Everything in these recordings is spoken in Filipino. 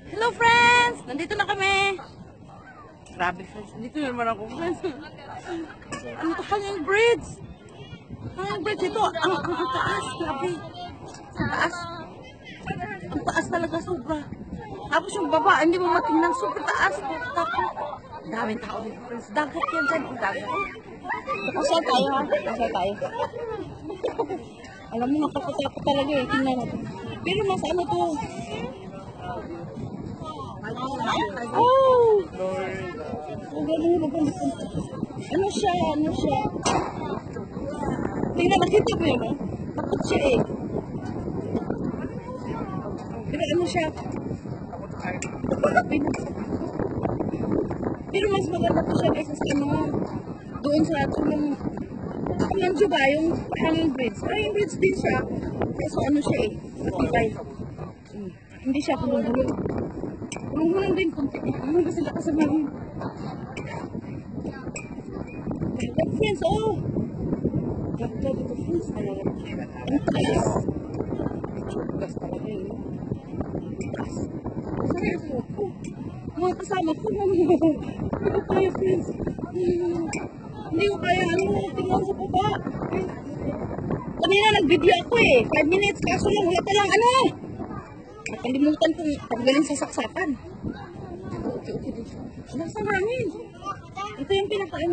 Hello friends! Nandito na kami. Grabe friends, nandito naman ako friends. Ano to, hanging bridge? Hanging bridge ito, ang taas, grabe. Ang taas. Ang taas talaga, sobra. Tapos yung baba, hindi mo matingnan, super taas. Daming tao dito friends. Dagat yan dyan, ang dagat. Pasya tayo ha, pasya tayo. Alam mo, nakakatakot talaga eh, tingnan natin. Pero mas ano to? Oh! Ang gano'n. Ano siya? Ano siya? Tingnan, nakita mo yun, no? Takot siya eh. Pero ano siya? Pero mas maganda po siya kaysa sa ano, doon sa tulong Nandiyo ba yung hanging bridge? Hanging bridge din siya. Kaso ano siya eh, matibay. Hindi siya kulong-hulong. Kulong-hulong din kung ano ba sila kasamahin. Dagat friends, oh! Dagat ito friends. Ang taas. Gas talaga yun. Taas. Saan ako? Mga kasama ko. Hindi ko kaya friends. Hindi ko kaya ano, tingnan sa baba. Kanina nag-video ako eh, 5 minutes, kaso lang wala pa lang ano. Nakalimutan kong paggaling sa saksakan. Okay. Nasa hangin. Ito yung pinaka-ano.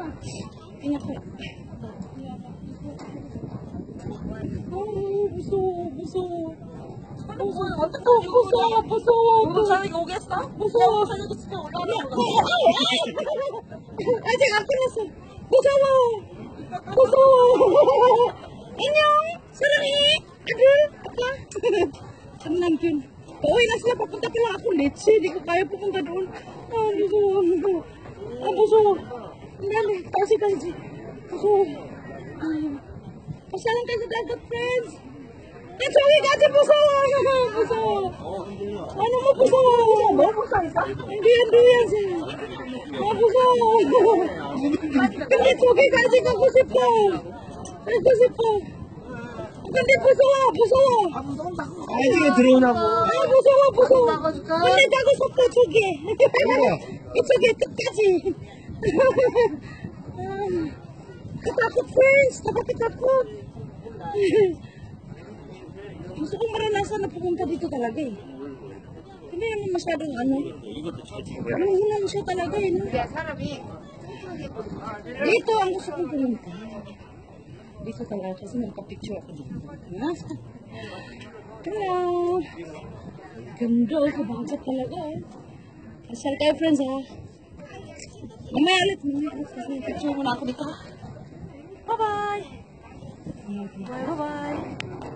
Oh, buso. Buso. Ay, ako na sa... Buso! Inyong! Sarangi! Agul! Apa? Ano lang yun? Pauwi na sila, papunta pala ako letse. Hindi ko kaya pupunta doon. Ah, buso! Ah, buso! Hindi, kasi. Buso! Pasyalan tayo sa dagat, friends! It's okay, kasi buso! Buso! Ano mo, buso? Hindi yan siya. Ah, buso! It's okay, kasi kagusip ko. Hindi, buso! Ay, sige, draw na po. Ah, buso! Hindi, kagusip ko, it's okay. It's okay, kasi. Katakot, friends. Nakatakot. Gusto kong maranasan na pumunta dito talaga eh. Hindi naman masyadong ano. Ano siya talaga eh. No? Dito ang gusto kong pumunta. Dito talaga kasi nagpa-picture ako dito. Hello! Ganda oh, kabagat talaga eh. Pasyal kayo friends ha. Mamaya ulit. Kasi picture muna ako dito ha. Bye-bye! Bye-bye!